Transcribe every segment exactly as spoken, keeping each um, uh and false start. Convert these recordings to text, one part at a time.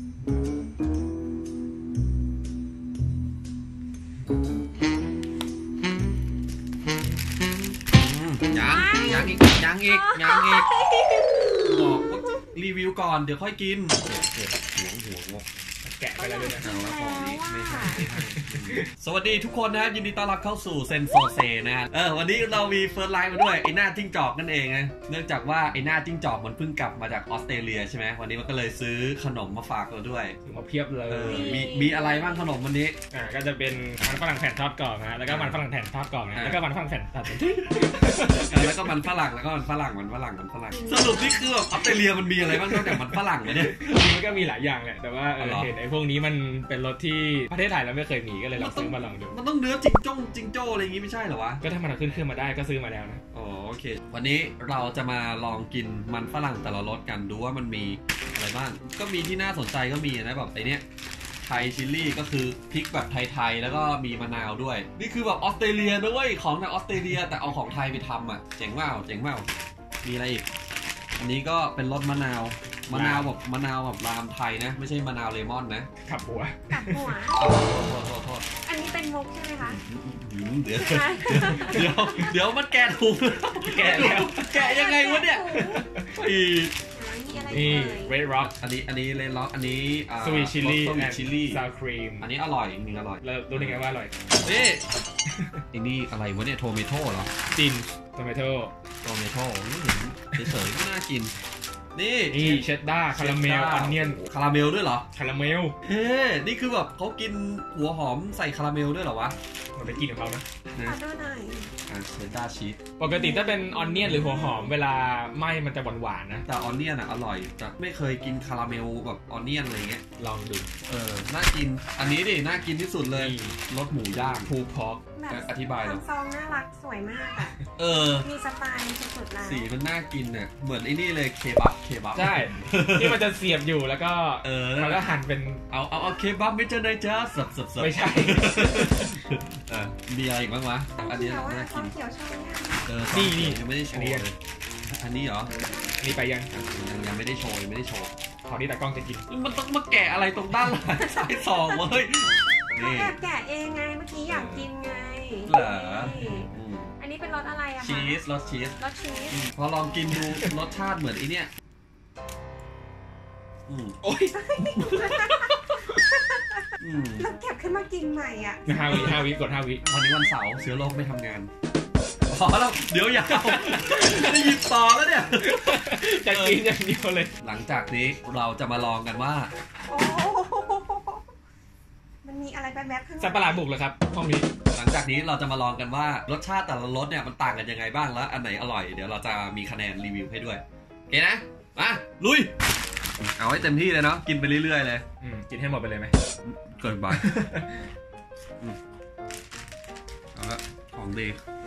ยังยังอีกยังอีกยังอีกบอกว่ารีวิวก่อนเดี๋ยวค่อยกินเก็บหัวหัวงกแกะไปแล้วเลยนะแล้วของนี้ไม่ใช่สวัสดีทุกคนนะยินดีต้อนรับเข้าสู่เซนโซเซนะเออวันนี้เรามีเฟิร์สไลน์มาด้วยไอ้หน้าจิ้งจอกนั่นเองนะเนื่องจากว่าไอ้หน้าจิ้งจอกมันเพิ่งกลับมาจากออสเตรเลียใช่ไหมวันนี้มันก็เลยซื้อขนมมาฝากเราด้วยมาเพียบเลยมีมีอะไรบ้างขนมวันนี้อ่าก็จะเป็นมันฝรั่งแผ่นทอดกรอบนะแล้วก็มันฝรั่งแผ่นทอดกรอบนะแล้วก็มันฝรั่งแผ่นทอดแล้วก็มันฝรั่งแล้วก็มันฝรั่งมันฝรั่งมันฝรั่งสรุปนี่คือแบบออสเตรเลียมันมีอะไรบ้างนอกจากมันฝรั่งเนี่ยมันก็มีหลายอย่างแหละแต่ว่าเห็นไอ้พวกนี้มันเป็นรสที่ประเทศไทยเราไม่เคยมีก็เลยเราซื้อมาลองดูมันต้องเนื้อจิงจ้งจิงโจ้อะไรอย่างงี้ไม่ใช่เหรอวะก็ถ้ามันขึ้นขึ้นมาได้ก็ซื้อมาแล้วนะอ๋อโอเควันนี้เราจะมาลองกินมันฝรั่งแต่ละรสกันดูว่ามันมีอะไรบ้างก็มีที่น่าสนใจก็มีนะแบบไอเนี้ยไทยชิลลี่ก็คือพริกแบบไทยๆแล้วก็มีมะนาวด้วยนี่คือแบบออสเตรเลียด้วยของจากออสเตรเลียแต่เอาของไทยไปทำอ่ะเจ๋งมากเจ๋งมากมีอะไรอีกอันนี้ก็เป็นรสมะนาวมะนาวแบบมะนาวแบบรามไทยนะไม่ใช่มะนาวเลมอนนะขับหัวขับหัวโทษโทษโทษอันนี้เป็นมุกใช่ไหมคะเดี๋ยวเดี๋ยวเดี๋ยวมันแกะถูกแกะแล้วแกะยังไงวะเนี่ยอีนี่เรดร็อกอันนี้อันนี้เรดร็อกอันนี้สวีทชิลลี่สวีทชิลลี่ซาวครีมอันนี้อร่อยจริงอร่อยแล้วรู้ได้ไงว่าอร่อยนี่อันนี้อะไรวะเนี่ยโทเมโต้เหรอจินโทเมโต้โทเมโต้เฉยๆก็น่ากินนี่นี่เชดดาร์คาราเมลออนเนียนคาราเมลด้วยเหรอคาราเมลเฮ้นี่คือแบบเขากินหัวหอมใส่คาราเมลด้วยเหรอวะมันเป็นกินของเขานะขอดูหน่อยเชดดาร์ชีสปกติถ้าเป็นออนเนียนหรือหัวหอมเวลาไหม้มันจะหวานๆนะแต่ออนเนียนอ่ะอร่อยแต่ไม่เคยกินคาราเมลแบบออนเนียนอะไรเงี้ยลองดูเออน่ากินอันนี้ดิน่ากินที่สุดเลยรสหมูย่างพูพอกอธิบายเลยซองน่ารักสวยมากอ่ะเออมีสไตล์สุดๆเลยสีมันน่ากินเนี่ยเหมือนไอ้นี่เลยเคบับเคบับใช่ที่มันจะเสียบอยู่แล้วก็เออแล้วก็หั่นเป็นเอาเอาเอาเคบับไม่ใช่ได้จ้าสับสับสับไม่ใช่เออมีอะไรอีกบ้างวะอันนี้น่ากินเออนี่นี่ยังไม่ได้โชว์เลยอันนี้เหรออันนี้ไปยังยังยังไม่ได้โชว์ไม่ได้โชว์ขอที่ตากล้องจะกินมันต้องมาแกะอะไรตรงด้านหลังใส่ซองเว้ยนี่แกะเองไงเมื่อกี้อยากกินไงเหรออันนี้เป็นรสอะไรอะคะชีสรสชีสรสชีสพอลองกินดูรสชาติเหมือนไอเนี้ยอืมโอ้ยแล้วเก็บขึ้นมากินใหม่อ่ะห้าวิห้าวิกดห้าวิวันนี้วันเสาร์เชื้อโรคไม่ทำงานพอแล้วเดี๋ยวยาวจะหยิบต่อแล้วเนี่ยจะกินอย่างเดียวเลยหลังจากนี้เราจะมาลองกันว่ามันมีอะไรแบบแบบข้างในสัตว์ประหลาดบุกเหรอครับห้องนี้หลังจากนี้เราจะมาลองกันว่ารสชาติแต่ละรสเนี่ยมันต่างกันยังไงบ้างแล้วอันไหนอร่อยเดี๋ยวเราจะมีคะแนนรีวิวให้ด้วยโอเคนะมาลุยเอาให้เต็มที่เลยเนาะกินไปเรื่อยๆเลยอืมกินให้หมดไปเลยไหมเกินไปเอาละของดี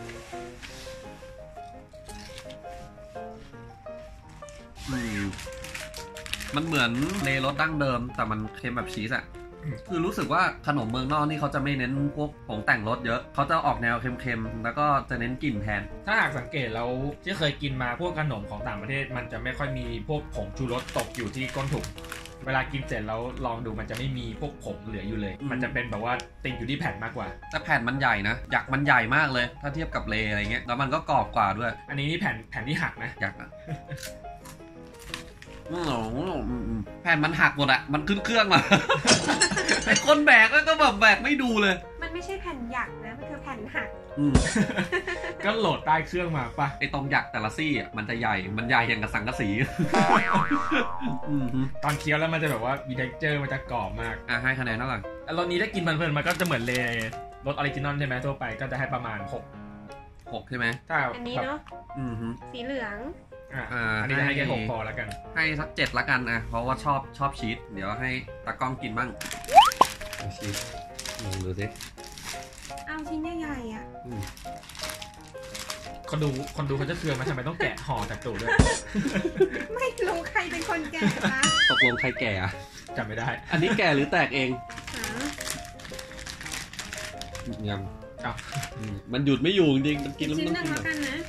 มันเหมือนในรสดั้งเดิมแต่มันเค็มแบบชีสอะคือรู้สึกว่าขนมเมืองนอกนี่เขาจะไม่เน้นพวกผงแต่งรสเยอะเขาจะออกแนวเค็มๆแล้วก็จะเน้นกลิ่นแทนถ้าหากสังเกตแล้วที่เคยกินมาพวกขนมของต่างประเทศมันจะไม่ค่อยมีพวกผงชูรสตกอยู่ที่ก้นถุงเวลากินเสร็จแล้วลองดูมันจะไม่มีพวกผงเหลืออยู่เลยมันจะเป็นแบบว่าติดอยู่ที่แผ่นมากกว่าแต่แผ่นมันใหญ่นะอยากมันใหญ่มากเลยถ้าเทียบกับเลอะไรเงี้ยแล้วมันก็กรอบกว่าด้วยอันนี้นี่แผ่นแผ่นที่หักนะอยากนะแผ่นมันหักหมดอะมันขึ้นเครื่องมาไอ้คนแบกก็แบบแบกไม่ดูเลยมันไม่ใช่แผ่นหยักนะมันคือแผ่นหักก็โหลดใต้เครื่องมาปะไอ้ตรงหยักแต่ละซี่อ่ะมันจะใหญ่มันใหญ่อย่างกับสังกะสีตอนเคี้ยวแล้วมันจะแบบว่ามีเท็กเจอร์มันจะกรอบมากอ่ะให้คะแนนเท่าไหร่รสนี้ถ้ากินเพลินๆมันก็จะเหมือนเลรสออริจินอลใช่ไหมทั่วไปก็จะให้ประมาณหกหกใช่ไหมถ้าอันนี้เนาะสีเหลืองอ่าอันนี้ให้แค่หกพอแล้วกันให้สักเจ็ดละกันอ่ะเพราะว่าชอบชอบชีสเดี๋ยวให้ตากล้องกินบ้างชีสลองดูสิเอาชิ้นใหญ่ๆอ่ะคนดูคนดูเขาจะเคืองมาทำไมต้องแกะห่อจากตู้ด้วยไม่รู้ใครเป็นคนแกะคะตกลงใครแกะอ่ะจำไม่ได้อันนี้แกะหรือแตกเองยำมันหยุดไม่อยู่จริงมันกินแล้วมันต้องกินนะ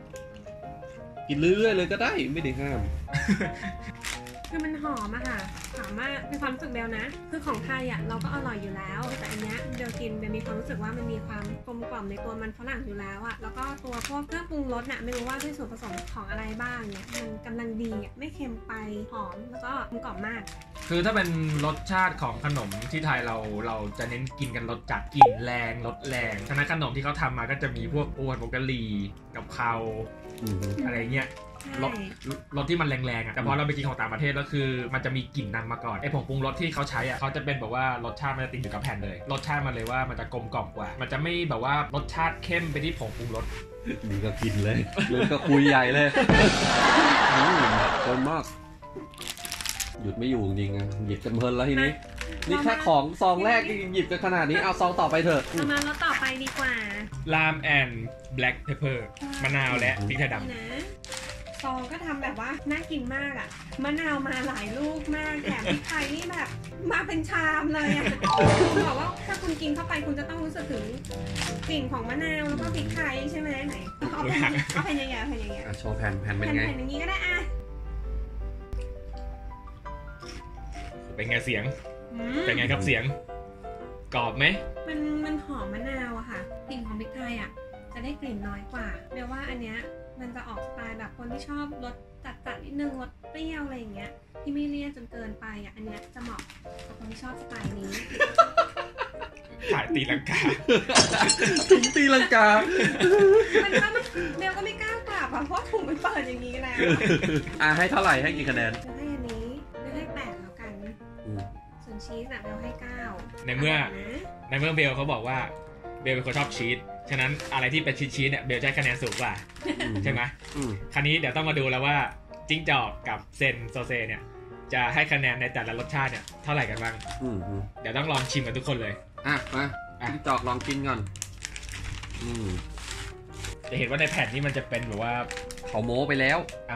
กินเรื่อยๆเลยก็ได้ไม่ได้ห้ามคือมันหอมอะค่ะถามว่าในความรู้สึกเบลนะคือของไทยอ่ะเราก็อร่อยอยู่แล้วแต่อันเนี้ยเบลกินเบลมีความรู้สึกว่ามันมีความกลมกล่อมในตัวมันฝรั่งอยู่แล้วอ่ะแล้วก็ตัวพวกเครื่องปรุงรสน่ะไม่รู้ว่าด้วยส่วนผสมของอะไรบ้างเนี่ยมันกำลังดีอ่ะไม่เค็มไปหอมแล้วก็กลมกล่อมมากคือถ้าเป็นรสชาติของขนมที่ไทยเราเราจะเน้นกินกันรสจัดกลิ่นแรงรสแรงฉะนั้นขนมที่เขาทำมาก็จะมีพวกอ้วนโบกะหรี่กับเพราอะไรเงี้ยรสรสที่มันแรงๆอ่ะแต่พอเราไปกินของต่างประเทศแล้วคือมันจะมีกลิ่นนำมาก่อนไอ้ผงปรุงรสที่เขาใช้อ่ะเขาจะเป็นแบบว่ารสชาติมันจะติดอยู่กับแผ่นเลยรสชาติมันเลยว่ามันจะกลมกล่อมกว่ามันจะไม่แบบว่ารสชาติเข้มไปที่ผงปรุงรสนี่ก็กินเลยเลยก็คุยใหญ่เลยเกินมากหยุดไม่อยู่จริงๆนะหยิบกันเพลินแล้วทีนี้นี่แค่ของซองแรกหยิบกันขนาดนี้เอาซองต่อไปเถอะเอามาแล้วต่อไปดีกว่าลามแอนด์แบล็กเพปเปอร์มะนาวและพริกไทยดำซองก็ทำแบบว่าน่ากินมากอ่ะมะนาวมาหลายลูกมากแถมพริกไทยนี่แบบมาเป็นชามเลยอ่ะคือบอกว่าถ้าคุณกินเข้าไปคุณจะต้องรู้สึกถึงกลิ่นของมะนาวแล้วก็พริกไทยใช่ไหมไหนเอาแผ่นเอาแผ่นใหญ่ๆแผ่นใหญ่ๆโชว์แผ่นแผ่นเป็นไงแผ่นอย่างนี้ก็ได้อ่ะเป็นไงเสียงเป็นไงครับเสียงกรอบไหมมันมันหอมมะนาวอะค่ะกลิ่นของพริกไทยอะจะได้กลิ่นน้อยกว่าแปลว่าอันเนี้ยมันจะออกสไตล์แบบคนที่ชอบรสจัดๆนิดนึงรสเปรี้ยวอะไรอย่างเงี้ยที่ไม่เลี่ยนจนเกินไปอะอันเนี้ยจะเหมาะกับคนที่ชอบสไตล์นี้ถ่ายตีลังกาถุงตีลังกามันก็เบลก็ไม่กล้ากลับอะเพราะถุงมันเปิดอย่างนี้แล้วอ่ะให้เท่าไหร่ให้กี่คะแนนให้อันนี้ให้แปดแล้วกันส่วนชีสอะเบลให้เก้าในเมื่อในเมื่อเบลเขาบอกว่าเบลเป็นคนชอบชีสฉะนั้นอะไรที่เป็นชีสชีสเนี่ยเบลจะให้คะแนนสูงกว่าใช่ไหมคราวนี้เดี๋ยวต้องมาดูแล้วว่าจิ้งจอกกับเซนโซเซเนี่ยจะให้คะแนนในแต่ละรสชาติเนี่ยเท่าไหร่กันบ้างเดี๋ยวต้องลองชิมกันทุกคนเลยอ่ะมาจิ้งจอกลองกินก่อนจะเห็นว่าในแผ่นนี้มันจะเป็นแบบว่าเขาโม้ไปแล้วอ่ะ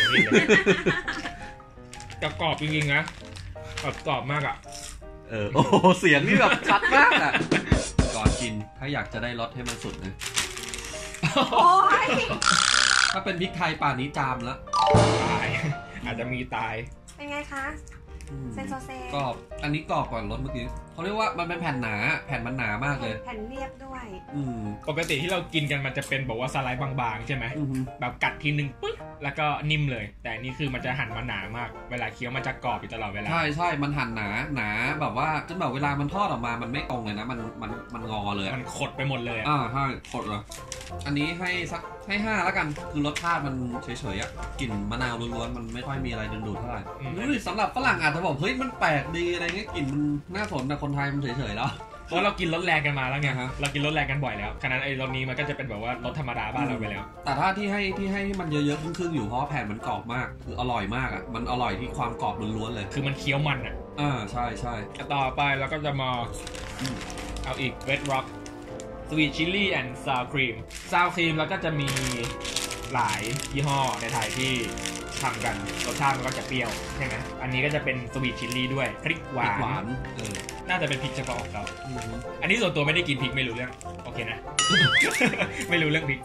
จะกรอบจริงๆนะกรอบมากอ่ะเออโอ้เสียงนี่แบบชัดมากอ่ะก่อนกินถ้าอยากจะได้รสให้มันสุดนะโอ้ยถ้าเป็นพริกไทยป่านนี้จามแล้วตายอาจจะมีตายเป็นไงคะเซนโซเซกรอบอันนี้กรอบกว่ารสเมื่อกี้เขาเรียกว่ามันเป็นแผ่นหนาแผ่นมันหนามากเลยแผ่นเรียบด้วยปกติที่เรากินกันมันจะเป็นบอกว่าสไลด์บางๆใช่ไหมแบบกัดทีนึงปึ๊บแล้วก็นิ่มเลยแต่นี่คือมันจะหั่นมาหนามากเวลาเคี้ยวมันจะกรอบอยู่ตลอดเวลาใช่ใช่มันหั่นหนาหนาแบบว่าจนแบบเวลามันทอดออกมามันไม่ตรงเลยนะมันมันมันงอเลยมันขดไปหมดเลยอ่าใช่ขดเลยอันนี้ให้สักให้ห้าแล้วกันคือรสชาติมันเฉยๆอ่ะกลิ่นมะนาวล้วนๆมันไม่ค่อยมีอะไรดึงดูดเท่าไหร่สำหรับฝรั่งอาจจะบอกเฮ้ยมันแปลกดีอะไรเงี้ยกลิ่นมันน่าสนแต่คนไทยมันเฉยๆแล้วเพราะเรากินรสแรงกันมาแล้วไงฮะเรากินรสแรงกันบ่อยแล้วฉะนั้นไอ้รสนี้มันก็จะเป็นแบบว่ารสธรรมดาบ้านเราไปแล้วแต่ถ้าที่ให้ที่ให้มันเยอะๆครึ่งๆอยู่เพราะแผ่นมันกรอบมากคืออร่อยมากอ่ะมันอร่อยที่ความกรอบล้วนๆเลยคือมันเคี้ยวมันอ่ะอ่าใช่ใช่ต่อไปเราก็จะมาเอาอีก Red Rock Sweet Chili and Sour Cream Sour Cream แล้วก็จะมีหลายยี่ห้อในไทยที่ทำกันรสชาติมันก็จะเปรี้ยวใช่ไหมอันนี้ก็จะเป็นสวีทชิลลี่ด้วยพริกหวานหวานเออน่าจะเป็นพริกเฉพาะของเขาอันนี้ส่วนตัวไม่ได้กินพริกไม่รู้เรื่องโอเคนะ ไม่รู้เรื่องพริก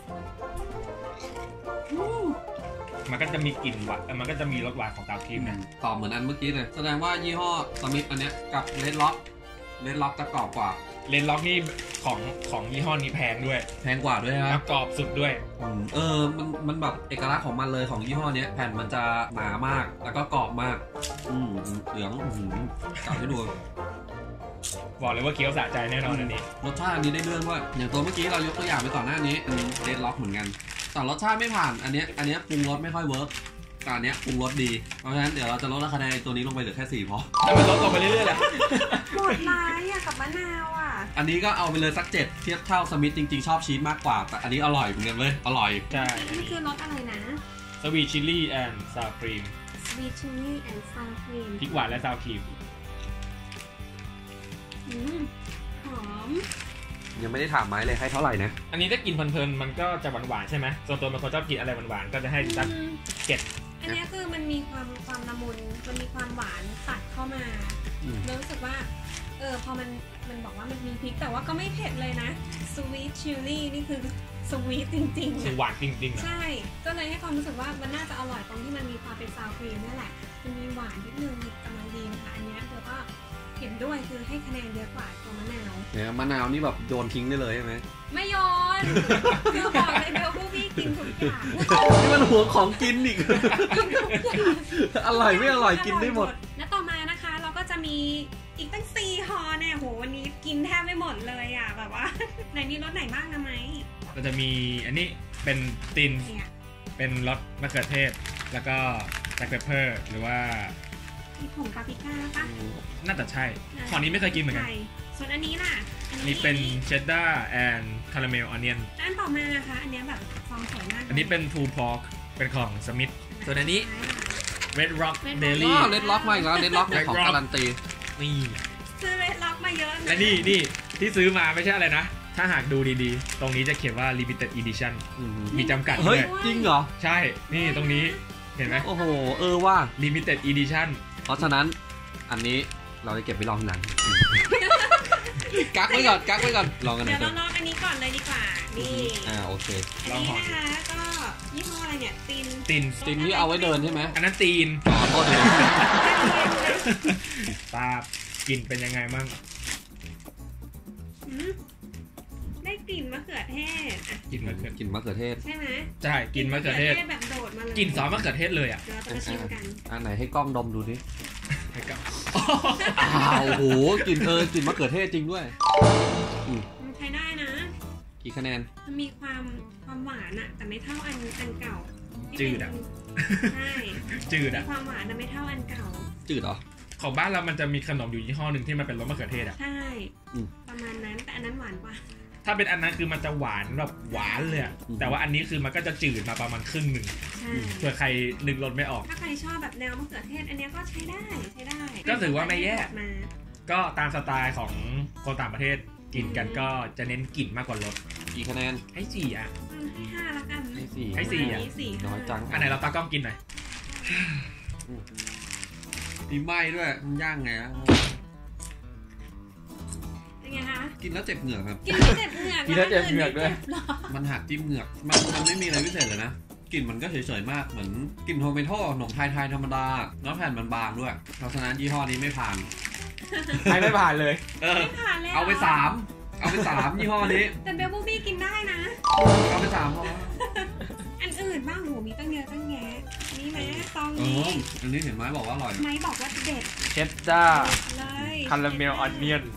มันก็จะมีกลิ่นหวานมันก็จะมีรสหวานของซาวครีมนะตอบเหมือนอันเมื่อกี้เลยแสดงว่ายี่ห้อสมิธอันเนี้ยกับเรดล็อกเรดล็อกจะกรอบกว่าเรดล็อกนี่ของของยี่ห้อนี้แพงด้วยแพงกว่าด้วยครับกรอบสุดด้วยเออมันมันแบบเอกลักษณ์ของมันเลยของยี่ห้อนี้แผ่นมันจะหนามากแล้วก็กรอบมากอืมเหลืองกลับให้ดูบอกเลยว่าเคี้ยวสะใจแน่นอนอันนี้รสชาติอันนี้ได้เรื่องว่าอย่างตัวเมื่อกี้เรายกตัวอย่างไปก่อนหน้านี้เรดล็อกเหมือนกันแต่รสชาติไม่ผ่านอันนี้อันนี้ปรุงรสไม่ค่อยเวิร์กการนี้ปรุงรสดีเพราะฉะนั้นเดี๋ยวเราจะลดคะแนนตัวนี้ลงไปเหลือแค่สี่พอแต่มันลดลงไปเรื่อยๆแหละหมดร้ายอะกับมะนาวอะอันนี้ก็เอาไปเลยสักเจ็ดเทียบเท่าสมิธจริงๆชอบชีสมากกว่าแต่อันนี้อร่อยเหมือนกันเลยอร่อยใช่นี่คือรสอะไรนะสวีทชิลลี่แอนด์ซาวครีมสวีทชิลลี่แอนด์ซาวครีมพริกหวานและซาวครีมอืมหอมยังไม่ได้ถามไม้เลยให้เท่าไหร่นะอันนี้ถ้ากินเพลินๆมันก็จะหวานๆใช่ไหมส่วนตัวเป็นคนชอบกินอะไรหวานๆก็จะให้สักเจ็ดอันนี้คือมันมีความความละมุนมันมีความหวานตัดเข้ามารู้สึกว่าเออพอมันมันบอกว่ามันมีพริกแต่ว่าก็ไม่เผ็ดเลยนะสวีทชิลลี่นี่คือสวีทจริงๆคือหวานจริงๆใช่ก็เลยให้ความรู้สึกว่ามันน่าจะอร่อยตรงที่มันมีความเป็นซาวครีมนี่แหละมันมีหวานนิดนึงกำลังดีนะคะอันนี้เบลก็เห็นด้วยคือให้คะแนนเยอะกว่าตัวมะนาวเนี่ยมะนาวนี่แบบโยนทิ้งได้เลยใช่ไหมไม่โยนเบลบอกเลยเบลพวกพี่กินทุกอย่างนี่มันหัวของกินอีกกินทุกอย่างอร่อยไม่อร่อยกินได้หมดและต่อมานะคะเราก็จะมีอีกตั้งสี่ห่อเนี่ยโหวันนี้กินแทบไม่หมดเลยอ่ะแบบว่า ไหนมีรสไหนบ้างนะไหมก็จะมีอันนี้เป็นตินเนี่ยเป็นรสมะเขือเทศแล้วก็แบล็คเปปเปอร์หรือว่ามีผงปาปริก้าปะน่าจะใช่ของนี้ไม่เคยกินเหมือนกันใช่ส่วนอันนี้ล่ะอันนี้เป็นเชดดาร์แอนด์คาราเมลออนเนียนอันต่อมานะคะอันเนี้ยแบบฟองสวยมากอันนี้เป็นทูพอกเป็นของสมิธส่วนอันนี้ Red Rock Red Rock Daily อ๋อเลดล็อกมาอีกแล้วเลดล็อกเนี่ยของการันตีนี่ซื้อเรดล็อกมาเยอะนะและนี่นี่ที่ซื้อมาไม่ใช่อะไรนะ ถ้าหากดูดีๆ ตรงนี้จะเขียนว่า limited edition อืมมีจำกัดเฮ้ด้วย ยจริงเหรอใช่ นี่ตรงนี้เห็นไหมโอ้โหเออว่า limited edition เพราะฉะนั้นอันนี้เราจะเก็บไปลองทีหลัง กักไว้ก่อนกักไว้ก่อนลองกันหน่เดี๋อย ยว เถเราอะลองอันนี้ก่อนเลยดีกว่า นี่อ่าโอเคอันนี้นะคะก็ยี่ห้ออะไรเนี่ยตินตินตินที่เอาไว้เดินใช่ไหมอันนั้นตีนอ๋อโทษทีตาบกลิ่นเป็นยังไงมั่งอืมได้กลิ่นมะเขือเทศอ่ะกลิ่นมะเขือกินมะเขือเทศใช่ไหมใช่กลิ่นมะเขือเทศแบบโดดมาเลยกลิ่นซอสมะเขือเทศเลยอ่ะเดี๋ยวเราจะมาชิมกันอันไหนให้กล้องดมดูดิให้กับอ้าวโอ้โหกลิ่นเออกลิ่นมะเขือเทศจริงด้วยอืมมันใช้ได้นะกี่คะแนนมันมีความความหวานอะแต่ไม่เท่าอันอันเก่าที่จืเป็นดอ่ะใช่จืดมีอ่ะความหวานแต่ไม่เท่าอันเก่าจืดเหรอของบ้านเรามันจะมีขนมอยู่ยี่ห้อหนึ่งที่มันเป็นรสมะเขือเทศอ่ะใช่อืมประมาณนั้นแต่อันนั้นหวานกว่าถ้าเป็นอันนั้นคือมันจะหวานแบบหวานเลยอะอืมแต่ว่าอันนี้คือมันก็จะจืดมาประมาณครึ่งหนึ่งใช่เผื่อใครนึกรสไม่ออกถ้าใครชอบแบบแนวมะเขือเทศ อันเนี้ยก็ใช้ได้ใช้ได้ก็ถือว่าไม่แย่มาก็ตามสไตล์ของคนต่างประเทศกินกันก็จะเน้นกลิ่นมากกว่ารสกี่คะแนนให้สี่อ่ะอืมให้ห้าละกันให้สี่ให้สี่อะให้สี่น้อยจังอันไหนเราตากล้องกินหน่อยมีไหม้ด้วยมันย่างไงอะเป็นไงคะกินแล้วเจ็บเหงือกครับกินแล้วเจ็บเหงือกกินแล้วเจ็บเหงือกด้วยหรอมันหักจิ้มเหงือกมันมันไม่มีอะไรพิเศษเลยนะกลิ่นมันก็เฉยๆมากเหมือนกลิ่นโทเมโต้ขนมไทยๆธรรมดาแล้วแผ่นมันบางด้วยเพราะฉะนั้นยี่ห้อนี้ไม่ผ่านใครไม่ผ่านเลยเออไม่ผ่านเลยหรเอาไปสามเอาไปสามยี่ห้อนี้แต่เบลบูบี้กินได้นะเอาไปสามพออันอื่นบ้างโหมีตั้งเยอะตั้งแยะนี่ไหมซองเอนี้ออันนี้เห็นไหมบอกว่าอร่อยไม้บอกว่าเด็ดเชดดาร์เลยคาราเมลออนเนียน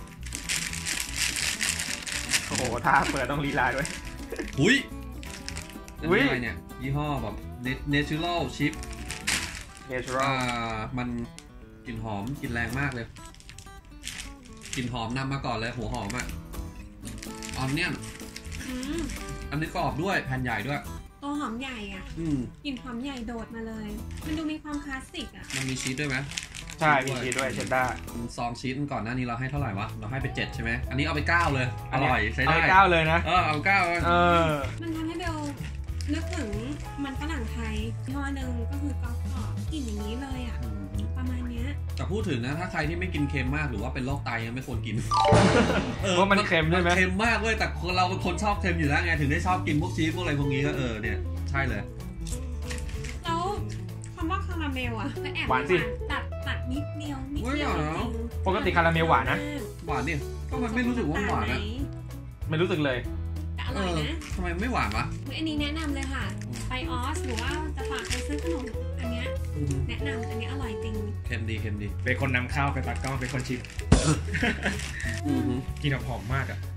โอ้โหถ้าเปิดต้องลีลาด้วยหุยอุ๊ยอะไรเนี่ยยี่ห้อแบบเนเชอรัลชิพเนเชอรัอ่ลามันกลิ่นหอมกลิ่นแรงมากเลยกลิ่นหอมนำมาก่อนเลยหัวหอมอ่ะออนเนียนอืมอันนี้กรอบด้วยแผ่นใหญ่ด้วยตัวหอมใหญ่อ่ะอืมกลิ่นหอมใหญ่โดดมาเลย มันดูมีความคลาสสิกอ่ะมันมีชีสด้วยไหมใช่มีชีสด้วยเชดดาร์ซองชีสก่อนหน้านี้เราให้เท่าไหร่วะเราให้ไปเจ็ดใช่ไหมอันนี้เอาไปเก้าเลยอร่อยใช้เอาได้ไปเก้าเลยนะเออเอาเก้าเลยเออมันทำให้เบลนึกถึงมันฝรั่งไทยยี่ห้อหนึ่งก็คือกรอบกรอบกลิ่นอย่างนี้เลยอ่ะอืมประมาณเนี้ยแต่พูดถึงนะถ้าใครที่ไม่กินเค็มมากหรือว่าเป็นโรคไตยังไม่ควรกินเพราะมันเค็มใช่ไหมนเค็มมากเว้ยแต่เราเป็นคนชอบเค็มอยู่แล้วไงถึงได้ชอบกินพวกชีสพวกอะไรพวกนี้ก็เออเนี่ยใช่เลยแล้วคำว่าคาราเมลอ่ะก็แอบหวานสิตัดตัดนิดเดียวนิดอุ๊ยเดียวเหรอจริงปกติคาราเมลหวานนะหวานเนี่ยก็มันไม่รู้สึกว่าหวานอะไม่รู้สึกเลยแต่อเอร่อยอนะทำไมไม่หวานวะเฮ้ยอันนี้แนะนำเลยค่ะ ไปออสหรือว่าจะฝากไปซื้อขนมอันเนี้ยอืมแนะนำอันนี้อร่อยจริงเค็มดีเค็มดีเป็นคนนำเข้าเป็นตากล้องเป็นคนชิมอือฮึกินหอมมากอ่ะ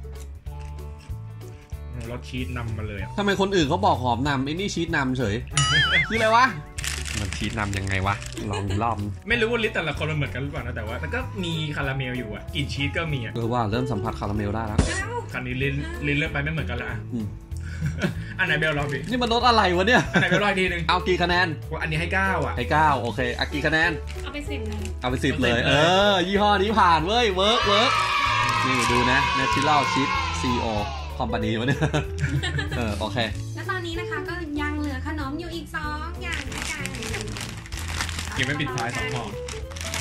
รสชีสนำมาเลยอ่ะทำไมคนอื่นเขาบอกหอมนำไอ้นี่ชีสนำเฉย คืออะไรวะมันชีสนำยังไงวะลองรอบไม่รู้ว่าลิ้นแต่ละคนมันเหมือนกันหรือเปล่านะแต่ว่ามันก็มีคาราเมลอยู่อ่ะกลิ่นชีสก็มีอ่ะเออว่าเริ่มสัมผัสคาราเมลได้แล้วอ้าวคราวนี้ลิ้นลิ้นเริ่มไปไม่เหมือนกันละอ่ะอืมอันไหนเบลลองดินี่มันรสอะไรวะเนี่ยอันไหนเบลลองอีกทีหนึงเอากี่คะแนนว่าอันนี้ให้เก้าอ่ะไอ้เก้าโอเคเอากี่คะแนนเอาไปสิบเลยเอาไปสิบเลยเอาไปสิบเลยเออ ยี่ห้อนี้ผ่านเว้ย เวิร์กเวิร์กนี่ดูนะ Natural Chip ซี โอ Company วะเนี่ย เออ โอเคแล้วตอนนี้นะคะก็ยังเหลือขนมอยู่อีกสองอย่างด้วยกันยังไม่ปิดท้ายสองห่ออันเนี้ยเดี๋ยว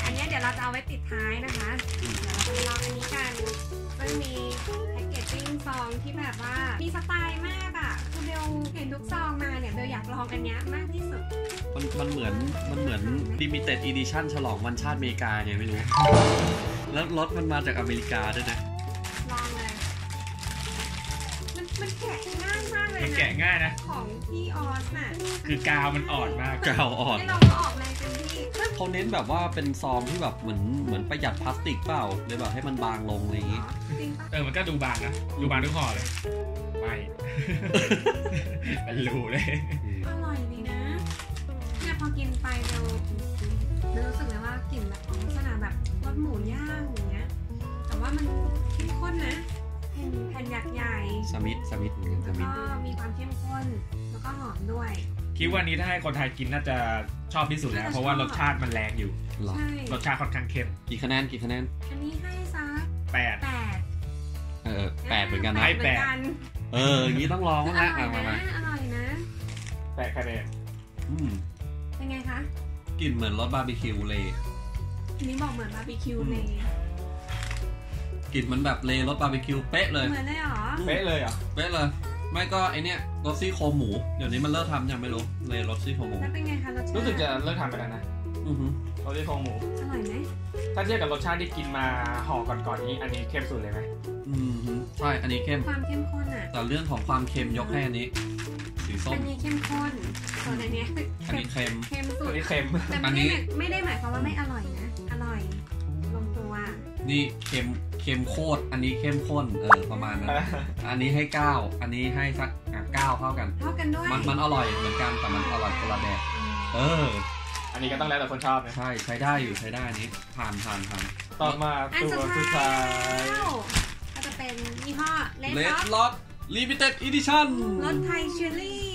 เราจะเอาไว้ปิดท้ายนะคะเดี๋ยวเราจะลองอันนี้กันก็มีแพ็กเกจจิ้งซองที่แบบว่ามีสไตล์มากอ่ะคือเบลเห็นทุกซองมาเนี่ยเบลอยากลองอันเนี้ยมากที่สุดมันมันเหมือนมันเหมือน limited edition ฉลองวันชาติอเมริกาไงไม่รู้ แล้วรถมันมาจากอเมริกาด้วยนะลองเลยมันมันแกะง่ายมากเลยนะมันแกะง่ายนะของพี่ออสน่ะคือกาวมันอ่อนมากกาวอ่อนให้เราก็ออกเลยเป็นที่เขาเน้นแบบว่าเป็นซองที่แบบเหมือนเหมือนประหยัดพลาสติกเปล่าเลยแบบให้มันบางลงอะไรอย่างงี้เออมันก็ดูบางนะดูบางทุกห่อเลยไม่เป็นรูเลยอร่อยดีนะเนี่ยพอกินไปเรารู้สึกเลยว่ากลิ่นแบบของลักษณะแบบรสหมูย่างอย่างเงี้ยแต่ว่ามันเข้มข้นนะแผ่นแผ่นใหญ่ๆสมิธสมิธแล้วก็มีความเข้มข้นแล้วก็หอมด้วยคิดว่านี้ถ้าให้คนไทยกินน่าจะชอบที่สุดแล้วเพราะว่ารสชาติมันแรงอยู่รสชาติค่อนข้างเข้มกี่คะแนนกี่คะแนนอันนี้ให้ซักแปดแปดเออแปดเหมือนกันนะให้แปดเอออย่างนี้ต้องลองแล้วนะอร่อยนะอร่อยนะแปดคะแนนอืมเป็นไงคะกลิ่นเหมือนรสบาร์บีคิวเลยอันนี้บอกเหมือนบาร์บีคิวเลยกลิ่นมันแบบเลรสบาร์บีคิวเป๊ะเลยเหมือนเลยเหรอเป๊ะเลยเหรอเป๊ะเลยไม่ก็ไอเนี้ยรสซี่โครงหมูเดี๋ยวนี้มันเลิกทำยังไม่รู้เลยรสซี่โครงหมูแล้วเป็นไงคะรสชาติรู้สึกจะเลิกทำไปแล้วนะอือฮึรสซี่โครงหมูอร่อยไหมถ้าเทียบกับรสชาติที่กินมาห่อก่อนๆนี้อันนี้เข้มสุดเลยไหมอืมฮึใช่อันนี้เข้มความเข้มข้นอ่ะแต่เรื่องของความเค็มยกให้อันนี้สีส้มอันนี้เข้มข้นส่วนอันนี้อันนี้เค็มเค็มสุดอันนี้เค็มแต่ไม่ได้ไม่ได้หมายความว่าไม่อร่อยนะอร่อยลงตัวนี่เค็มเค็มโคตรอันนี้เข้มข้นเออประมาณนั้นอันนี้ให้เก้าอันนี้ให้สักเก้าเท่ากันเท่ากันด้วยมันมันอร่อยเหมือนกันแต่มันอร่อยคนละแบบเอออันนี้ก็ต้องแล้วแต่คนชอบนะใช่ใช้ได้อยู่ใช้ได้นี้ผ่านผ่านผ่านต่อมาตัวสุดท้ายก็จะเป็นยี่ห้อ Red Lock Limited Edition รสไทยเชอร์รี่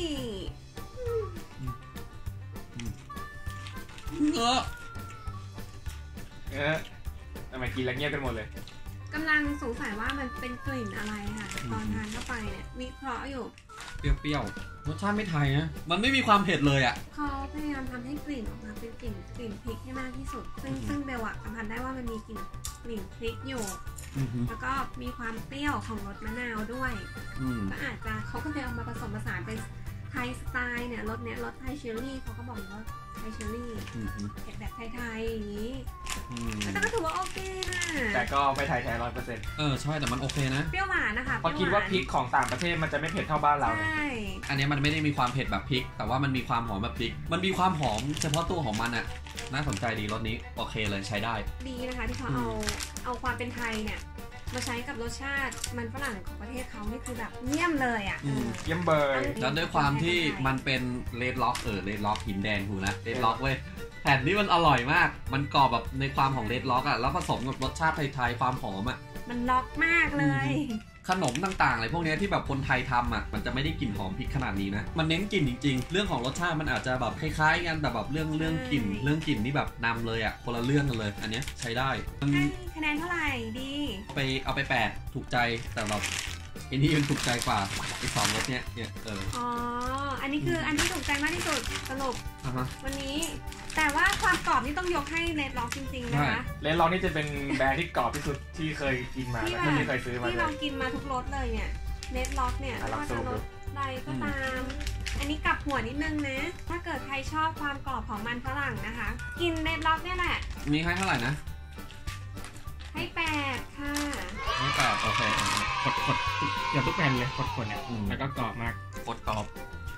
เนื้อเออทำไมกินแล้วเงียบกันหมดเลยกำลังสงสัยว่ามันเป็นกลิ่นอะไรค่ะตอนทานเข้าไปเนี่ยวิเคราะห์อยู่เปรี้ยวๆรสชาติไม่ไทยนะมันไม่มีความเผ็ดเลยอ่ะเขาพยายามทำให้กลิ่นออกมาเป็นกลิ่นกลิ่นพริกให้มากที่สุดซึ่งซึ่งเบลอะสัมผัสได้ว่ามันมีกลิ่นกลิ่นพริกอยู่แล้วก็มีความเปรี้ยวของรสมะนาวด้วยก็อาจจะเขาก็เลยเอามาผสมผสานเป็นไทยสไตล์เนี่ยรสเนี้ยรสไทยเชอร์รี่เขาก็บอกว่าไทยเชอร์รี่เผ็ดแบบไทยๆอย่างนี้แต่ก็ถือว่าโอเคนะแต่ก็ไม่ไทยแท้ร้อยเปอร์เซ็นต์เออใช่แต่มันโอเคนะเปรี้ยวหวานนะคะพอคิดว่าพริกของต่างประเทศมันจะไม่เผ็ดเท่าบ้านเราใช่อันนี้มันไม่ได้มีความเผ็ดแบบพริกแต่ว่ามันมีความหอมแบบพริกมันมีความหอมเฉพาะตัวของมันอะน่าสนใจดีรสนี้โอเคเลยใช้ได้ดีนะคะที่เขาเอาเอาความเป็นไทยเนี่ยมาใช้กับรสชาติมันฝรั่งของประเทศเขานี่คือแบบเยี่ยมเลยอ่ะเยี่ยมเบอร์แล้วด้วยความที่มันเป็นเรดล็อกเออเรดล็อกหินแดงถูกนะเรดล็อกเว้ยแผ่นนี้มันอร่อยมากมันกรอบแบบในความของเรดล็อกอ่ะแล้วผสมกับรสชาติไทยๆความหอมอ่ะมันล็อกมากเลยขนมต่างๆอะไรพวกนี้ที่แบบคนไทยทำอ่ะมันจะไม่ได้กลิ่นหอมพริกขนาดนี้นะมันเน้นกลิ่นจริงๆเรื่องของรสชาติมันอาจจะแบบคล้ายๆกันแต่แบบเรื่องเรื่องกลิ่นเรื่องกลิ่นนี่แบบนำเลยอ่ะคนละเรื่องกันเลยอันนี้ใช้ได้ให้คะแนนเท่าไหร่ดีไปเอาไปแปดถูกใจแต่แบบอันนี้ยังถูกใจกว่าไอ้สองรสเนี้ยเนี่ยเอออ๋ออันนี้คืออันที่ถูกใจมากที่สุดสรุป uh-huh. วันนี้แต่ว่าความกรอบนี่ต้องยกให้เรดล็อกจริงๆนะคะเรดล็อกนี่จะเป็นแบรนด์ที่กรอบที่สุดที่เคยกินมาและที่เคยซื้อมาที่เรากินมาทุกรสเลยเนี่ยเรดล็อกเนี่ยไม่ว่าจะรสใดก็ตามอันนี้กลับหัวนิดนึงนะถ้าเกิดใครชอบความกรอบของมันฝรั่งนะคะกินเรดล็อกเนี่ยแหละมีให้เท่าไหร่นะให้แปดค่ะให้แปดโอเคกดกดอย่าทุกแผ่นเลยกดกดเนี่ยแล้วก็กรอบมากกดกรอบ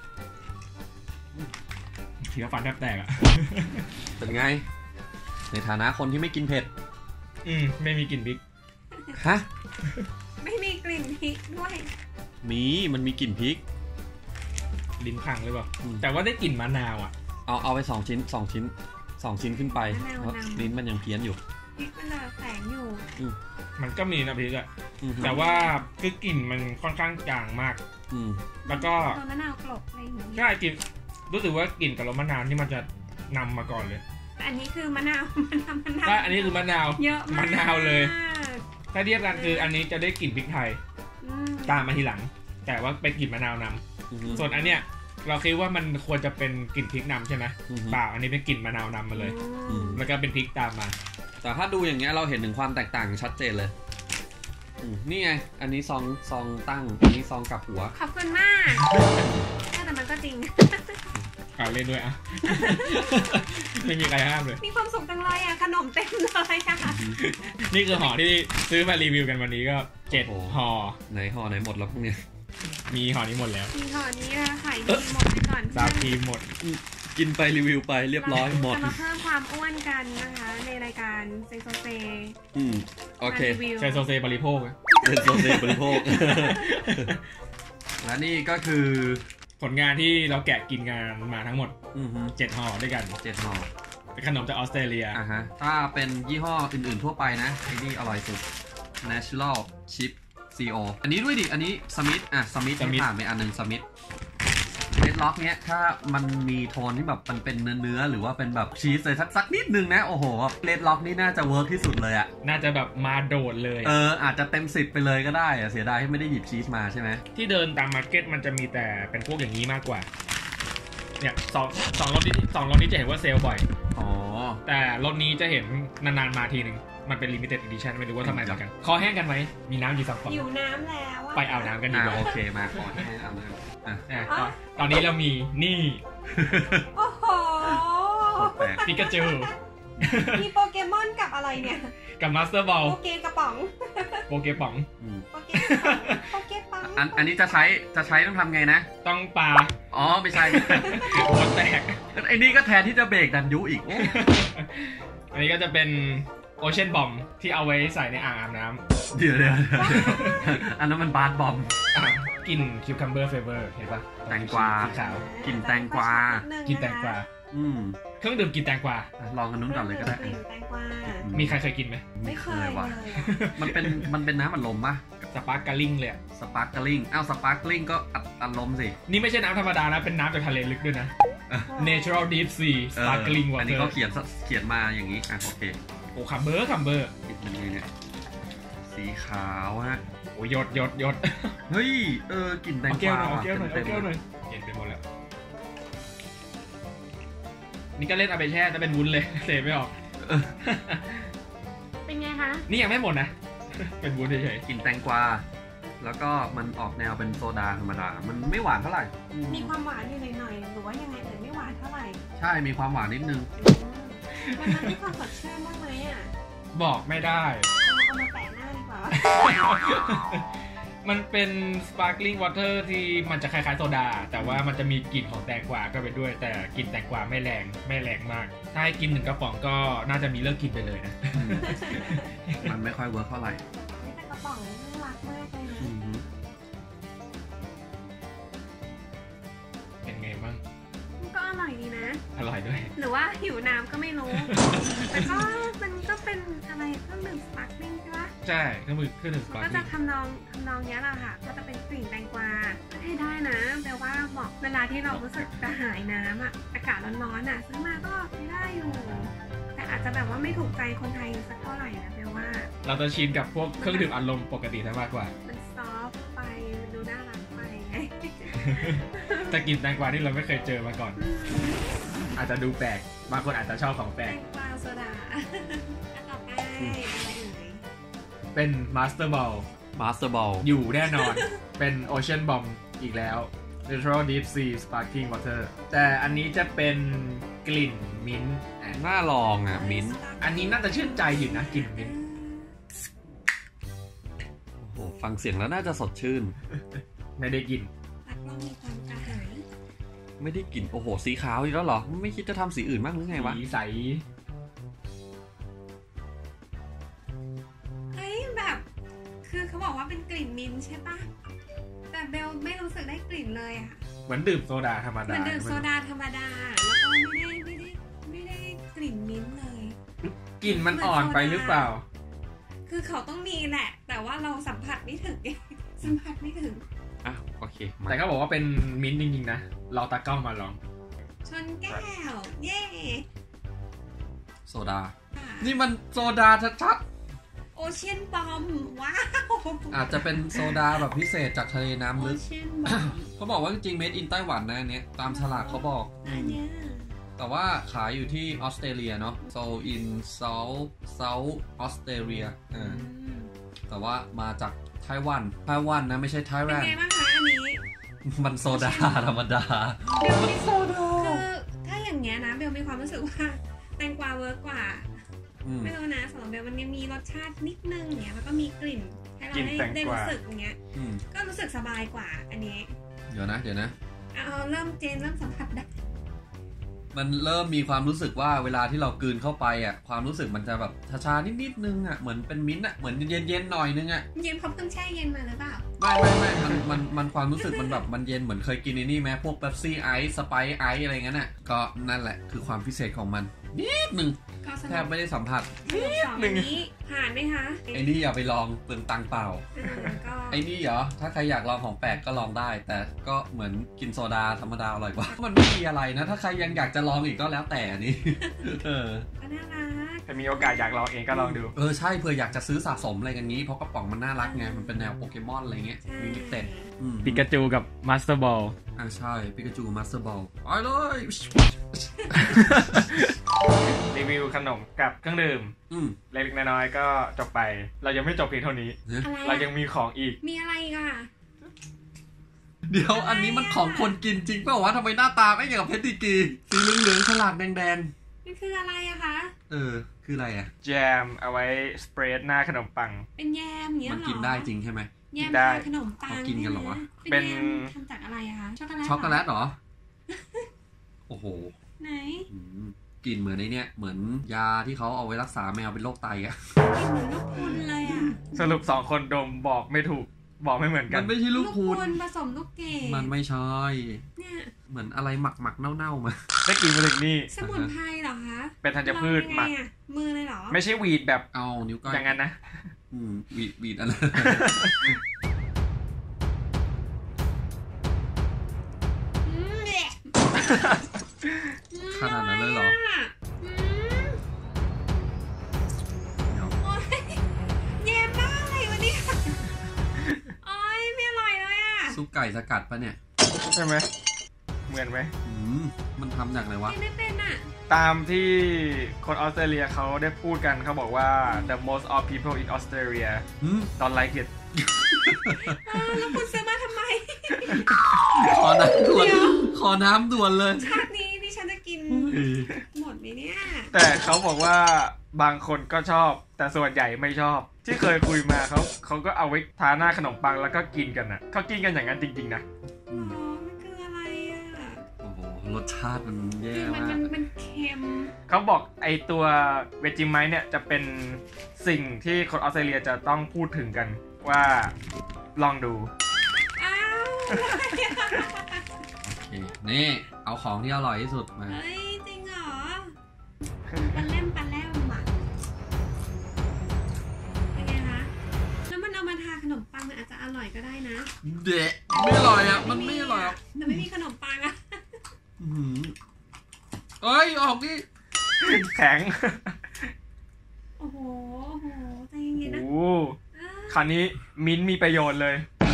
เขียวฟันแทบแตกอ่ะเป็นไงในฐานะคนที่ไม่กินเผ็ดอืมไม่มีกลิ่นพริกฮะไม่มีกลิ่นพริกด้วยมีมันมีกลิ่นพริกลิ้นพังหรือเปล่าแต่ว่าได้กลิ่นมะนาวอ่ะเอาเอาไปสองชิ้นสองชิ้นสองชิ้นขึ้นไปเพราะลิ้นมันยังเพี้ยนอยู่พริกมันแฝงอยู่มันก็มีนะพริกอะแต่ว่าคือกลิ่นมันค่อนข้างจางมากแล้วก็ตัวมะนาวกลบอะไรอย่างเงี้ยใช่กลิ่นรู้สึกว่ากลิ่นกับรสมะนาวนี่มันจะนำมาก่อนเลยแต่อันนี้คือมะนาวมะนาวมะนาวใช่อันนี้คือมะนาวเยอะมากมะนาวเลยถ้าเทียบกันคืออันนี้จะได้กลิ่นพริกไทยตามมาทีหลังแต่ว่าเป็นกลิ่นมะนาวนำส่วนอันเนี้ยเราคิดว่ามันควรจะเป็นกลิ่นพริกนำใช่ไหมเปล่าอันนี้เป็นกลิ่นมะนาวนำมาเลยแล้วก็เป็นพริกตามมาแต่ถ้าดูอย่างเงี้ยเราเห็นถึงความแตกต่างชัดเจนเลยนี่ไงอันนี้ซองซองตั้งอันนี้ซองกลับหัวขอบคุณมากแต่มันก็จริงเอาเล่นด้วยอ่ะไม่มีใครห้ามเลยมีความสุขจังเลยอ่ะขนมเต็มเลยอ่ะนี่คือห่อที่ซื้อมารีวิวกันวันนี้ก็เจ็ดห่อไหนห่อไหนหมดแล้วพวกเนี้ยมีห่อนี้หมดแล้วมีห่อนี้นะขายดีหมดไปก่อนซาพีหมดกินไปรีวิวไปเรียบร้อยหมดจะมาเพิ่มความอ้วนกันนะคะในรายการเซโซเซอืมโอเคเซโซเซบริโภคเซโซเซบริโภคและนี่ก็คือผลงานที่เราแกะกินงานมาทั้งหมดเจ็ดห่อด้วยกันเจ็ดห่อเป็นขนมจากออสเตรเลียอ่ะฮะถ้าเป็นยี่ห้ออื่นๆทั่วไปนะไอ้นี่อร่อยสุด Natural Chip ซี โอ อันนี้ด้วยดิอันนี้สมิธอ่ะสมิธที่ผ่านไปอันนึงสมิธเลดล็อกเนี้ยถ้ามันมีโทนที่แบบมันเป็นเนื้อเนื้อหรือว่าเป็นแบบชีสเลยสักสักนิดนึงนะโอ้โหเลดล็อกนี่น่าจะเวิร์กที่สุดเลยอ่ะน่าจะแบบมาโดดเลยเอออาจจะเต็มสิบไปเลยก็ได้อะเสียดายที่ไม่ได้หยิบชีสมาใช่ไหมที่เดินตามมาร์เก็ตมันจะมีแต่เป็นพวกอย่างนี้มากกว่าเนี่ยสองสองรถนี้สองรถนี้จะเห็นว่าเซลล์บ่อยอ๋อแต่รถนี้จะเห็นนานๆมาทีหนึ่งมันเป็น limited edition ไม่รู้ว่าทำไมเหมือนกันคอแห้งกันไหมมีน้ำอยู่สักฟองอยู่น้ำแล้วไปเอาน้ำกันดีกว่าโอเคมาขอให้เอาน้ำอ่ะตอนนี้เรามีนี่โอ้โหปิกาจูมีโปเกมอนกับอะไรเนี่ยกับมาสเตอร์บอลโปเกกระป๋องโปเกป๋องโปเกโปเกป๋องอันอันนี้จะใช้จะใช้ต้องทำไงนะต้องปาอ๋อไม่ใช่หัวแตกไอ้นี่ก็แทนที่จะเบรกดันยุอีกอันนี้ก็จะเป็นโอเชียนบอมที่เอาไว้ใส่ในอ่างอาบน้ำเดี๋ยวเดี๋ยวอันนั้นมันบาร์บอมกินคิวคัมเบอร์เฟเวอร์เห็นปะแตงกวาขาวกินแตงกวากินแตงกวาอืมเครื่องดื่มกินแตงกวาลองกันนู้นก่อนเลยก็ได้มีใครเคยกินไหมไม่เคยว่ะมันเป็นมันเป็นน้ำอัดลมป่ะสปาร์กลิ่งเลยสปาร์กลิ่งอ้าวสปาร์กลิ่งก็อัดลมสินี่ไม่ใช่น้ำธรรมดานะเป็นน้ำจากทะเลลึกด้วยนะ Natural Deep Sea Sparkling Water อันนี้ก็เขียนเขียนมาอย่างนี้อ่ะโอเคโอ้คัมเบอร์คัมเบอร์ปิดมันเลยเนี่ยสีขาวฮะโอ้ยดยดยดเฮ้ยเออกลิ่นแตงกวาเอาแก้วหน่อยเอาแก้วหน่อยเย็นไปหมดแล้วนี่ก็เล่นเอาไปแช่จะเป็นวุ้นเลยเสพไม่ออกเป็นไงคะนี่ยังไม่หมดนะเป็นวุ้นเฉยๆกลิ่นแตงกวาแล้วก็มันออกแนวเป็นโซดาธรรมดามันไม่หวานเท่าไหร่มีความหวานอยู่หน่อยๆหรือว่ายังไงแต่ไม่หวานเท่าไหร่ใช่มีความหวานนิดนึงมันมีความสดชื่นมากไหมอ่ะบอกไม่ได้เอามาแปะหน้าดีกว่ามันเป็น sparkling water ที่มันจะคล้ายๆโซดาแต่ว่ามันจะมีกลิ่นของแตงกวาก็ไปด้วยแต่กลิ่นแตงกวาไม่แรงไม่แรงมากถ้าให้กินหนึ่งกระป๋องก็น่าจะมีเลิกกินไปเลยนะมันไม่ค่อยเวิร์คเท่าไหร่แต่กระป๋องน่ารักมากเลยนะเป็นไงบ้างก็อร่อยดีนะอร่อยด้วยหรือว่าหิวน้ำก็ไม่รู้แต่ก็มันก็เป็นอะไรเครื่องดื่มสปาร์คลิ่งใช่ปะใช่เครื่องดื่มเครื่องดื่มสปาร์คลิ่งก็จะทำนองทำนองนี้แหละค่ะก็จะเป็นกลิ่นแตงกวาให้ได้นะแปลว่าเหมาะเวลาที่เรารู้สึกกระหายน้ำอ่ะอากาศร้อนๆอ่ะซื้อมาก็ได้อยู่แต่อาจจะแบบว่าไม่ถูกใจคนไทยสักเท่าไหร่นะแปลว่าเราจะชินกับพวกเครื่องดื่มอารมณ์ปกติซะมากกว่ามันซอฟไปดูน่ารักไปแต่กลิ่นแตงกวาที่เราไม่เคยเจอมาก่อนอาจจะดูแปลกบางคนอาจจะชอบของแปลกแตงกวาโซดาต่อไปเป็นมาสเตอร์บอลมาสเตอร์บอลอยู่แน่นอนเป็นโอเชียนบอมอีกแล้ว Natural Deep Sea Sparkling Water แต่อันนี้จะเป็นกลิ่นมิ้นท์น่าลองอ่ะมิ้นท์อันนี้น่าจะชื่นใจอยู่นะกลิ่นมิ้นท์โอ้โหฟังเสียงแล้วน่าจะสดชื่นไม่ได้กลิ่นมีความกระหายไม่ได้กลิ่นโอ้โหสีขาวอีกแล้วเหรอไม่คิดจะทำสีอื่นบ้างหรือไงวะสีใสเฮ้ยแบบคือเขาบอกว่าเป็นกลิ่นมิ้นท์ใช่ปะแต่เบลไม่รู้สึกได้กลิ่นเลยอะเหมือนดื่มโซดาธรรมดาเหมือนดื่มโซดาธรรมดาแล้วก็ไม่ได้ไม่ได้ไม่ได้กลิ่นมิ้นท์เลยกลิ่นมันอ่อนไปหรือเปล่าคือเขาต้องมีแหละแต่ว่าเราสัมผัสไม่ถึงสัมผัสไม่ถึงอ่ะโอเคแต่เขาบอกว่าเป็นมิ้นท์จริงๆนะเราตากล้องมาลองชนแก้วเย้โซดานี่มันโซดาชัดๆโอเชียนบอมว้าวอาจจะเป็นโซดาแบบพิเศษจากทะเลน้ำลึกเขาบอกว่าจริงๆเมดอินไต้หวันนะอันเนี้ยตามฉลากเขาบอกอันเนี้ยแต่ว่าขายอยู่ที่ออสเตรเลียเนาะ so in South South Australia อ่าแต่ว่ามาจากไต้หวันไต้หวันนะไม่ใช่ไต้หเป็นวันไงบ้างคะอันนี้มันโซดาธรรมดาเบลมีโซดาคือถ้าอย่างเงี้ยนะเบลมีความรู้สึกว่าแตงกวาเวิร์กกว่าไม่รู้นะสำหรับเบลมันยังมีรสชาตินิดนึงเนี้ยแล้วก็มีกลิ่นให้เราได้ได้รู้สึกอย่างเงี้ยก็รู้สึกสบายกว่าอันนี้เดี๋ยวนะเดี๋ยวนะเอาเริ่มเจนเริ่มสัมผัสได้มันเริ่มมีความรู้สึกว่าเวลาที่เรากลืนเข้าไปอ่ะความรู้สึกมันจะแบบชาๆนิดๆนึงอ่ะเหมือนเป็นมิ้นท์อ่ะเหมือนเย็นๆหน่อยนึงอ่ะเย็นเพราะเพิ่งแช่เย็นมาหรือเปล่าไม่ไม่ไม่มันมันมันความรู้สึกมันแบบมันเย็นเหมือนเคยกินนี่ไหมพวกเป๊ปซี่ไอซ์สไปซ์ไอซ์อะไรเงี้ยน่ะก็นั่นแหละคือความพิเศษของมันนิดนึงแทบไม่ได้สัมผัสนิดนึงนี้ผ่านไหมคะไอ้นี่อย่าไปลองเปลืองตังเปล่าไอ้นี่เหรอถ้าใครอยากลองของแปลกก็ลองได้แต่ก็เหมือนกินโซดาธรรมดาอร่อยกว่ามันไม่มีอะไรนะถ้าใครยังอยากจะลองอีกก็แล้วแต่นี่เออก็น่ารักถ้ามีโอกาสอยากลองเองก็ลองดูเออใช่เผื่ออยากจะซื้อสะสมอะไรกันนี้เพราะกระป๋องมันน่ารักไงมันเป็นแนวโปเกมอนอะไรเงี้ยมีมิเต็ดปิกาจูกับมาสเตอร์บอลอ่าใช่ปิกาจูมาสเตอร์บอลไปเลยรีวิวขนมกับเครื่องดื่มเล็กๆน้อยๆก็จบไปเรายังไม่จบเพียงเท่านี้เรายังมีของอีกมีอะไรอ่ะเดี๋ยวอันนี้มันของคนกินจริงเปล่าวะทำไมหน้าตาไม่อย่างกับเพชรดิกีสีเหลืองๆฉลากแดงๆมันคืออะไรอะคะเออคืออะไรอะแยมเอาไว้สเปรดหน้าขนมปังเป็นแยมเนี้ยหรอมันกินได้จริงใช่ไหมแยมได้ขนมปังกินกันหรอวะเป็นทำจากอะไรอะคะช็อกโกแลตช็อกโกแลตหรอโอ้โหไหนกลิ่นเหมือนในเนี้ยเหมือนยาที่เขาเอาไว้รักษาแมวเป็นโรคไตอะกลิ่นเหมือนลูกพุนเลยอะสรุปสองคนดมบอกไม่ถูกบอกไม่เหมือนกันมันไม่ใช่ลูกพุนผสมลูกเกดมันไม่ใช่เนี่ยเหมือนอะไรหมักหมักเน่าๆมาได้กลิ่นมาถึงนี่สมุนไพรเหรอคะเป็นธัญพืชหมักมือเลยเหรอไม่ใช่วีดแบบเอานิ้วก้อยอย่างนั้นนะอืมวีดวีดอะไรขนาดนั้นเลยเหรอแย่มากเลยวะเนี่ยโอ้ยไม่อร่อยเลยอ่ะซุปไก่สกัดปะเนี่ยใช่ไหมเหมือนไหมอืมมันทำจากอะไรวะไม่เป็นอ่ะตามที่คนออสเตรเลียเขาได้พูดกันเขาบอกว่า the most of people in Australia don't like it แล้วคุณซื้อมาทำไมขอน้ำด่วนขอน้ำด่วนเลยชาตินี้ที่ฉันจะกินหมดไหมเนี่ยแต่เขาบอกว่าบางคนก็ชอบแต่ส่วนใหญ่ไม่ชอบที่เคยคุยมาเขาเขาก็เอาไว้ทาหน้าขนมปังแล้วก็กินกันนะเขากินกันอย่างนั้นจริงๆนะอ๋อมันคืออะไรอ่ะโอ้โหรสชาติมันแย่มากมันมันเค็มเขาบอกไอตัวเวจิไมท์เนี่ยจะเป็นสิ่งที่คนออสเตรเลียจะต้องพูดถึงกันว่าลองดูอ้าวโอเคนี่เอาของที่อร่อยที่สุดมาเฮ้ยจริงเหรอปลาแล่มปลาแล่มอ่ะเป็นไงคะแล้วมันเอามาทาขนมปังมันอาจจะอร่อยก็ได้นะเด็ดไม่อร่อยอ่ะมันไม่อร่อยแต่ไม่มีขนมปังอ่ะเอ้ยออกดิแข็งโอ้โหโอ้โหใจเย็นๆนะโอ้คราวนี้มิ้นมีประโยชน์เลย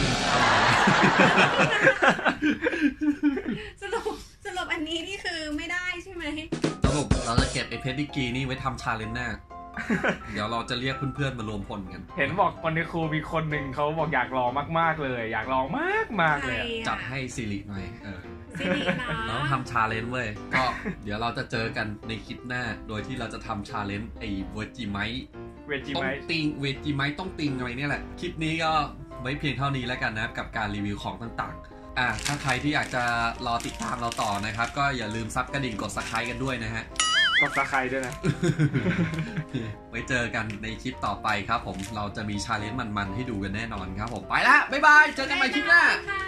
สรุปสรุปอันนี้นี่คือไม่ได้ใช่ไหมสรุปเราจะเก็บไอ้เพชรดิกีนี่ไว้ทำชาเลนจ์หน้าเดี๋ยวเราจะเรียกเพื่อนๆมารวมพลกันเห็นบอกคนในครูมีคนหนึ่งเขาบอกอยากลองมากๆเลยอยากลองมากๆเลยจัดให้สิริหน่อยเออสิริเนาะเราต้องทำชาเลนจ์เว้ยก็เดี๋ยวเราจะเจอกันในคลิปหน้าโดยที่เราจะทำชาเลนจ์ไอ้เวจิไมท์เวจิไมท์ติงเวจิไมท์ต้องติงอะไรเนี่ยแหละคลิปนี้ก็ไว้เพียงเท่านี้แล้วกันนะกับการรีวิวของต่างๆอ่ะถ้าใครที่อยากจะรอติดตามเราต่อนะครับก็อย่าลืมซับกระดิ่งกด ซับสไครบ์ กันด้วยนะฮะกด ซับสไครบ์ ด้วยนะไว้เจอกันในคลิปต่อไปครับผมเราจะมีชาเลนจ์มันๆให้ดูกันแน่นอนครับผมไปละบ๊ายบายเจอกันใหม่คลิปหน้า